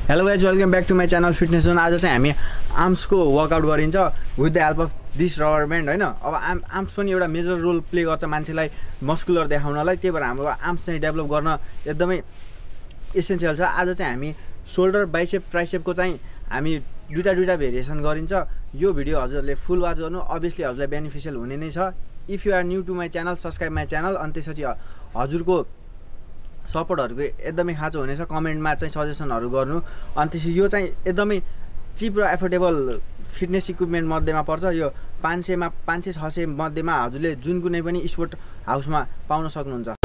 Hello guys, welcome back to my channel fitness zone. आज चाहिँ हामी आर्म्सको वर्कआउट गरिन्छ with the help of this rubber band होइन। अब आर्म्स पनि एउटा मेजर रोल प्ले गर्छ मान्छेलाई मस्कुलर देखाउनलाई, त्यही भएर हाम्रो आर्म्स चाहिँ डेभलप गर्न एकदमै एसेन्सियल छ। आज चाहिँ हामी सोल्डर, बाइसेप, ट्राइसेपको चाहिँ हामी दुईटा भेरिएसन गरिन्छ। यो भिडियो हजुरहरूले फुल वाच गर्नु, अभियसली हजुरलाई बेनिफिसियल हुने नै छ। If you are new to my channel, subscribe my channel. अनि त्यसपछि हजुरको सपोर्टहरूको एकदमै खाँचो हुनेछ। कमेन्टमा चाहिँ सजेसनहरू गर्नु। अनि त्यसपछि यो चाहिँ एकदमै चिप र एफोर्डेबल फिटनेस इक्विपमेन्ट मध्येमा पर्छ। यो 500 600 मध्येमा हजुरले जुन कुनै पनि स्पोर्ट हाउसमा पाउन सक्नुहुन्छ।